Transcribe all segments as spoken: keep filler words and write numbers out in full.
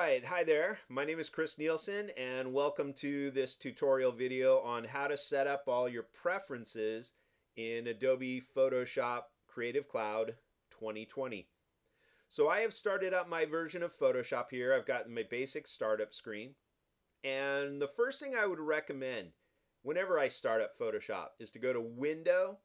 right, hi there. My name is Chris Nielsen and welcome to this tutorial video on how to set up all your preferences in Adobe Photoshop Creative Cloud twenty twenty. So I have started up my version of Photoshop here. I've got my basic startup screen. And the first thing I would recommend whenever I start up Photoshop is to go to Window,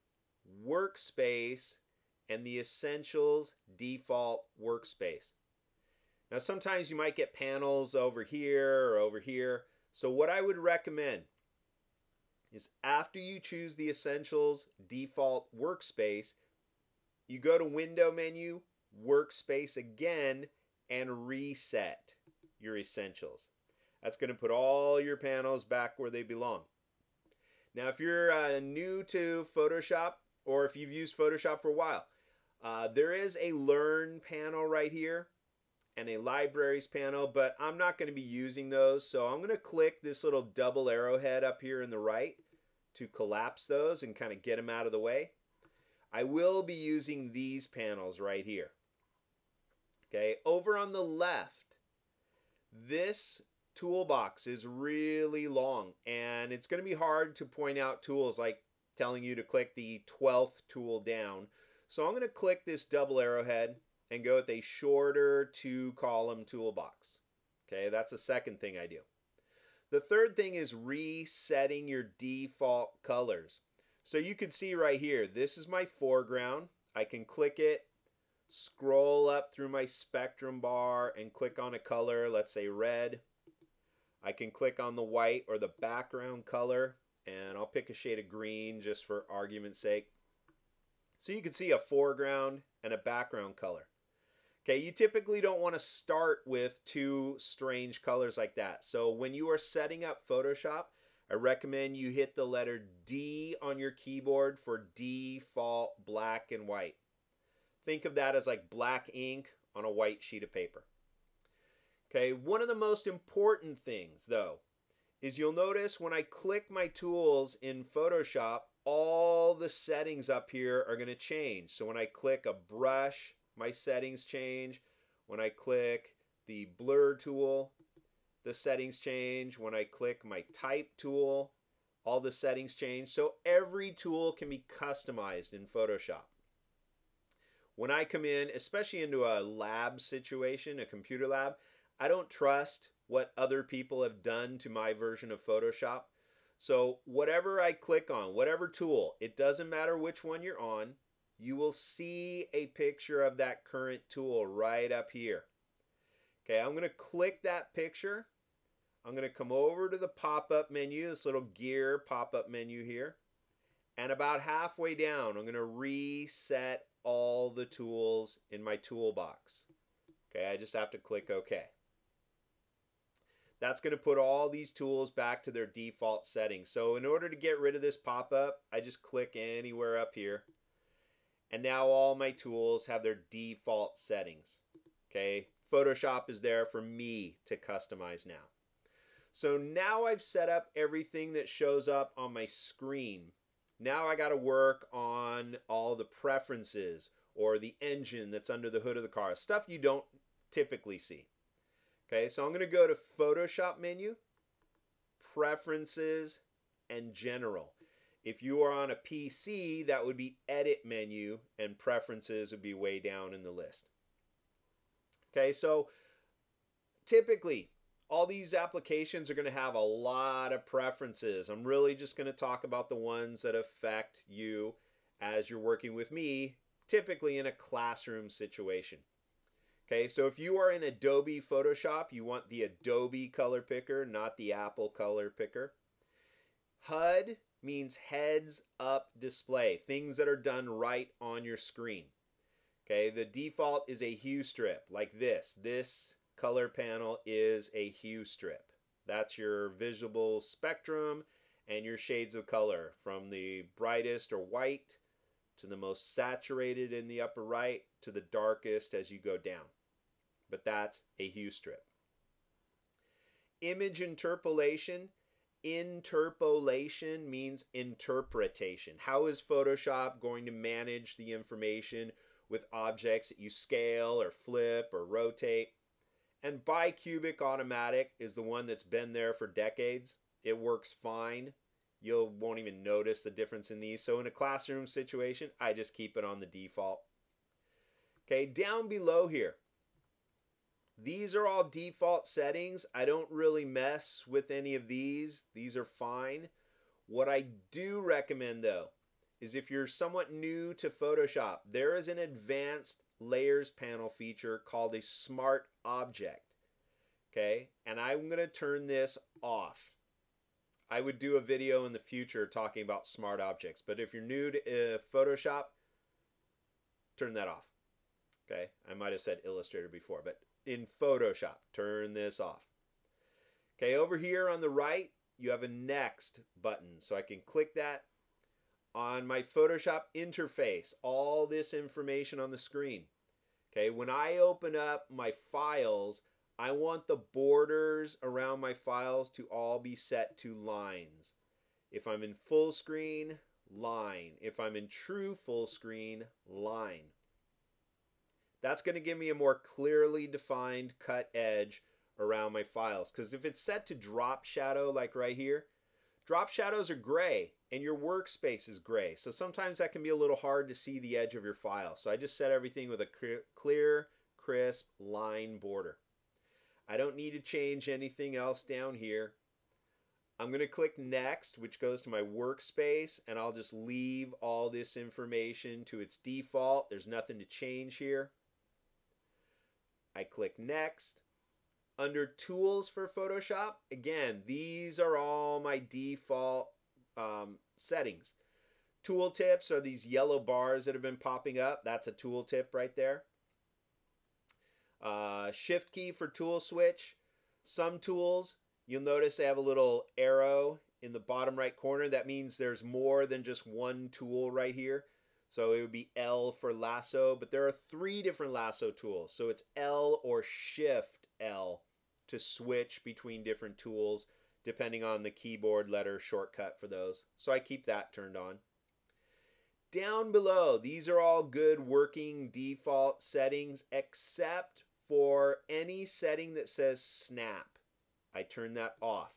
Workspace, and the Essentials default workspace. Now sometimes you might get panels over here or over here. So what I would recommend is after you choose the Essentials default workspace, you go to Window menu, Workspace again, and reset your Essentials. That's going to put all your panels back where they belong. Now if you're uh, new to Photoshop, or if you've used Photoshop for a while, uh, there is a Learn panel right here and a Libraries panel, but I'm not going to be using those, so I'm going to click this little double arrowhead up here in the right to collapse those and kind of get them out of the way. I will be using these panels right here. Okay, over on the left, this toolbox is really long, and it's going to be hard to point out tools like telling you to click the twelfth tool down. So I'm going to click this double arrowhead and go with a shorter two column toolbox. Okay, that's the second thing I do. The third thing is resetting your default colors. So you can see right here, this is my foreground. I can click it, scroll up through my spectrum bar and click on a color, let's say red. I can click on the white or the background color, and I'll pick a shade of green just for argument's sake. So you can see a foreground and a background color. Okay, you typically don't want to start with two strange colors like that. So when you are setting up Photoshop, I recommend you hit the letter D on your keyboard for default black and white. Think of that as like black ink on a white sheet of paper. Okay, one of the most important things though is you'll notice when I click my tools in Photoshop, all the settings up here are going to change. So when I click a brush, my settings change. When I click the blur tool, the settings change. When I click my type tool, all the settings change. So every tool can be customized in Photoshop. When I come in, especially into a lab situation, a computer lab, I don't trust what other people have done to my version of Photoshop. So whatever I click on, whatever tool, it doesn't matter which one you're on, you will see a picture of that current tool right up here. Okay, I'm going to click that picture. I'm going to come over to the pop-up menu, this little gear pop-up menu here. And about halfway down, I'm going to reset all the tools in my toolbox. Okay, I just have to click OK. That's going to put all these tools back to their default settings. So in order to get rid of this pop-up, I just click anywhere up here. And now all my tools have their default settings. Okay, Photoshop is there for me to customize now. So now I've set up everything that shows up on my screen. Now I got to work on all the preferences or the engine that's under the hood of the car, stuff you don't typically see. Okay, so I'm going to go to Photoshop menu, Preferences, and General. If you are on a P C, that would be Edit menu, and Preferences would be way down in the list. Okay, so typically, all these applications are going to have a lot of preferences. I'm really just going to talk about the ones that affect you as you're working with me, typically in a classroom situation. Okay, so if you are in Adobe Photoshop, you want the Adobe color picker, not the Apple color picker. H U D means heads up display, things that are done right on your screen. Okay, the default is a hue strip like this. This color panel is a hue strip. That's your visible spectrum and your shades of color from the brightest or white to the most saturated in the upper right to the darkest as you go down. But that's a hue strip. Image interpolation. Interpolation means interpretation. How is Photoshop going to manage the information with objects that you scale or flip or rotate? And bicubic automatic is the one that's been there for decades. It works fine. You won't even notice the difference in these. So in a classroom situation, I just keep it on the default. Okay, down below here, these are all default settings. I don't really mess with any of these. These are fine. What I do recommend though is if you're somewhat new to Photoshop, there is an advanced layers panel feature called a smart object. Okay, and I'm going to turn this off. I would do a video in the future talking about smart objects, but if you're new to uh, Photoshop, turn that off. Okay, I might have said Illustrator before, but in Photoshop, turn this off. Okay, over here on the right, you have a next button, so I can click that. On my Photoshop interface, all this information on the screen. Okay, when I open up my files, I want the borders around my files to all be set to lines. If I'm in full screen, line. If I'm in true full screen, line. That's going to give me a more clearly defined cut edge around my files. Because if it's set to drop shadow like right here, drop shadows are gray and your workspace is gray. So sometimes that can be a little hard to see the edge of your file. So I just set everything with a clear, crisp line border. I don't need to change anything else down here. I'm going to click next, which goes to my workspace, and I'll just leave all this information to its default. There's nothing to change here. I click next. Under tools for Photoshop, again, these are all my default um, settings. Tooltips are these yellow bars that have been popping up. That's a tooltip right there. Uh, shift key for tool switch. Some tools, you'll notice they have a little arrow in the bottom right corner. That means there's more than just one tool right here. So it would be L for lasso, but there are three different lasso tools. So it's L or Shift L to switch between different tools depending on the keyboard letter shortcut for those. So I keep that turned on. Down below, these are all good working default settings except for any setting that says snap. I turn that off.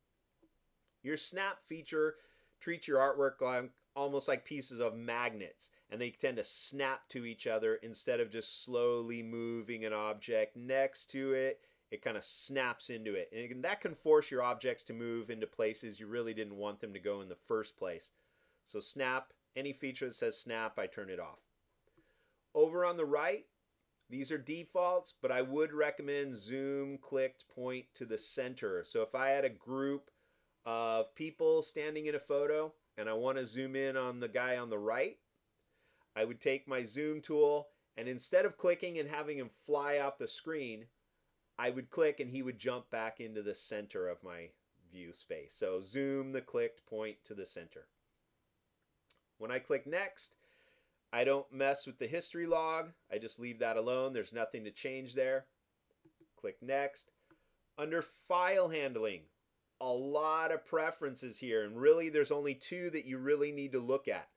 Your snap feature treats your artwork like, almost like pieces of magnets, and they tend to snap to each other instead of just slowly moving an object next to it. It kind of snaps into it, and it can, that can force your objects to move into places you really didn't want them to go in the first place. So snap, any feature that says snap, I turn it off. Over on the right, these are defaults, but I would recommend zoom, clicked, point to the center. So if I had a group of people standing in a photo and I want to zoom in on the guy on the right, I would take my zoom tool, and instead of clicking and having him fly off the screen, I would click and he would jump back into the center of my view space. So zoom the clicked point to the center. When I click next, I don't mess with the history log. I just leave that alone. There's nothing to change there. Click next. Under file handling, a lot of preferences here, and really there's only two that you really need to look at.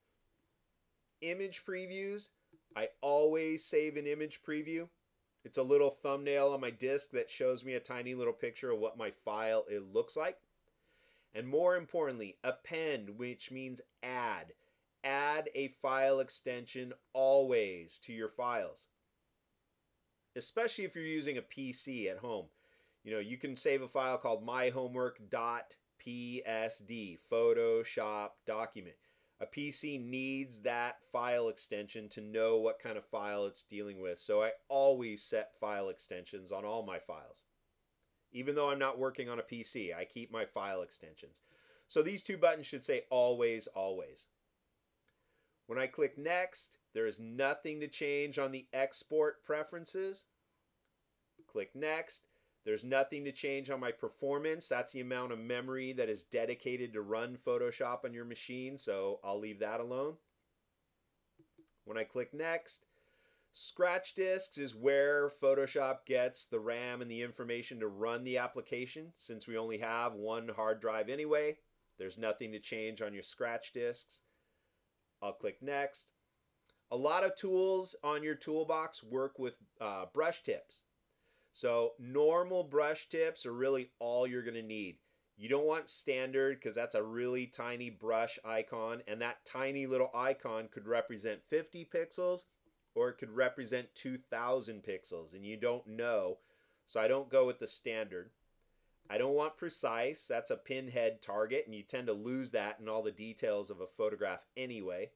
Image previews, I always save an image preview. It's a little thumbnail on my disk that shows me a tiny little picture of what my file it looks like. And more importantly, append, which means add. Add a file extension always to your files. Especially if you're using a P C at home. You know, you can save a file called my homework dot P S D, Photoshop document. A P C needs that file extension to know what kind of file it's dealing with. So I always set file extensions on all my files. Even though I'm not working on a P C, I keep my file extensions. So these two buttons should say always, always. When I click next, there is nothing to change on the export preferences. Click next. There's nothing to change on my performance. That's the amount of memory that is dedicated to run Photoshop on your machine, so I'll leave that alone. When I click next, scratch disks is where Photoshop gets the RAM and the information to run the application. Since we only have one hard drive anyway, there's nothing to change on your scratch disks. I'll click next. A lot of tools on your toolbox work with uh, brush tips. So normal brush tips are really all you're going to need. You don't want standard because that's a really tiny brush icon, and that tiny little icon could represent fifty pixels or it could represent two thousand pixels, and you don't know. So I don't go with the standard. I don't want precise. That's a pinhead target, and you tend to lose that in all the details of a photograph anyway.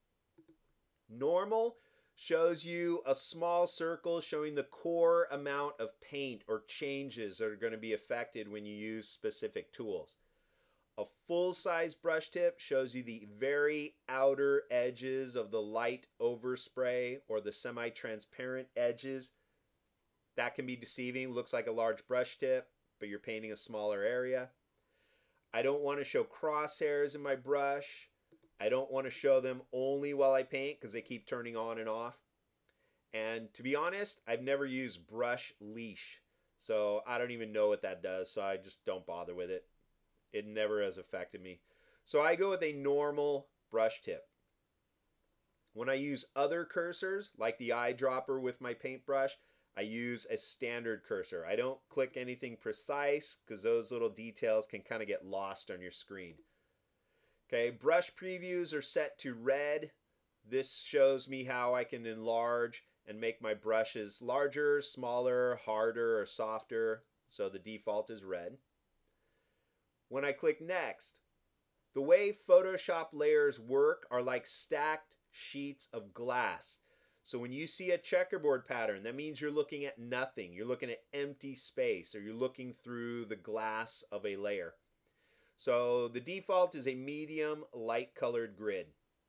Normal shows you a small circle showing the core amount of paint or changes that are going to be affected when you use specific tools. A full-size brush tip shows you the very outer edges of the light overspray or the semi-transparent edges. That can be deceiving. Looks like a large brush tip, but you're painting a smaller area. I don't want to show crosshairs in my brush. I don't want to show them only while I paint because they keep turning on and off. And to be honest, I've never used brush leash, so I don't even know what that does, so I just don't bother with it. It never has affected me. So I go with a normal brush tip. When I use other cursors, like the eyedropper with my paintbrush, I use a standard cursor. I don't click anything precise because those little details can kind of get lost on your screen. Okay, brush previews are set to red. This shows me how I can enlarge and make my brushes larger, smaller, harder, or softer. So the default is red. When I click next, the way Photoshop layers work are like stacked sheets of glass. So when you see a checkerboard pattern, that means you're looking at nothing. You're looking at empty space, or you're looking through the glass of a layer. So the default is a medium light colored grid.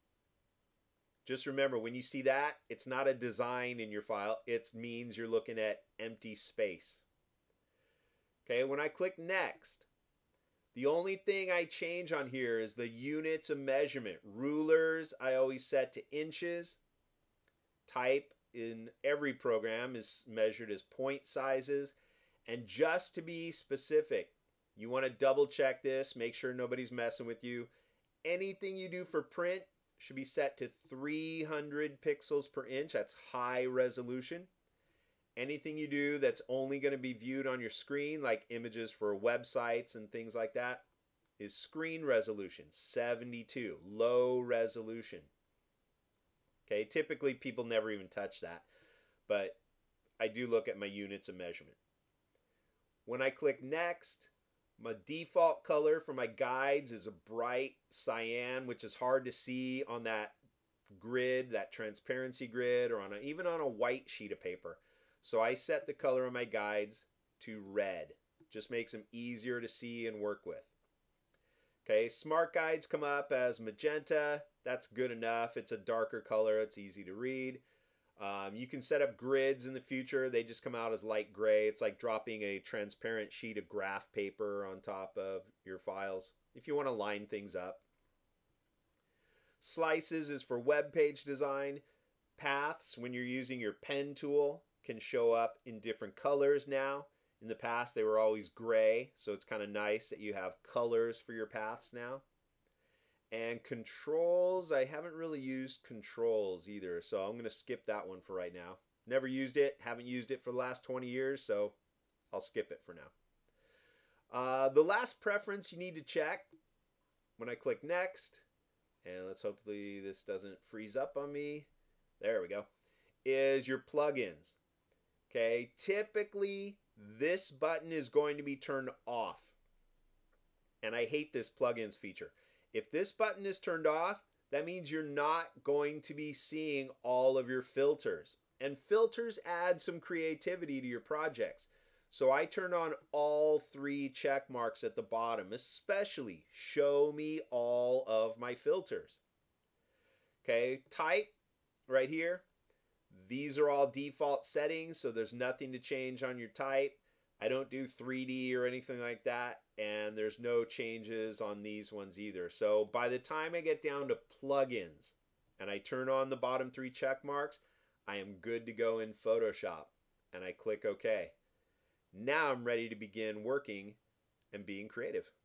Just remember, when you see that, it's not a design in your file. It means you're looking at empty space. Okay, when I click next, the only thing I change on here is the units of measurement. Rulers, I always set to inches. Type in every program is measured as point sizes. And just to be specific, you want to double check this, make sure nobody's messing with you. Anything you do for print should be set to three hundred pixels per inch. That's high resolution. Anything you do that's only going to be viewed on your screen, like images for websites and things like that, is screen resolution, seventy-two, low resolution. Okay, typically people never even touch that, but I do look at my units of measurement. When I click next, my default color for my guides is a bright cyan, which is hard to see on that grid, that transparency grid, or on a, even on a white sheet of paper. So I set the color of my guides to red. Just makes them easier to see and work with. Okay, smart guides come up as magenta. That's good enough. It's a darker color. It's easy to read. Um, you can set up grids in the future. They just come out as light gray. It's like dropping a transparent sheet of graph paper on top of your files if you want to line things up. Slices is for web page design. Paths, when you're using your pen tool, can show up in different colors now. In the past, they were always gray, so it's kind of nice that you have colors for your paths now. And controls, I haven't really used controls either, so I'm going to skip that one for right now. Never used it, haven't used it for the last twenty years, so I'll skip it for now. Uh, the last preference you need to check when I click next, and let's hopefully this doesn't freeze up on me. There we go. Is your plugins. Okay, typically this button is going to be turned off. And I hate this plugins feature. If this button is turned off, that means you're not going to be seeing all of your filters. And filters add some creativity to your projects. So I turn on all three check marks at the bottom, especially show me all of my filters. Okay, type right here. These are all default settings, so there's nothing to change on your type. I don't do three D or anything like that, and there's no changes on these ones either. So by the time I get down to plugins and I turn on the bottom three check marks, I am good to go in Photoshop, and I click OK. Now I'm ready to begin working and being creative.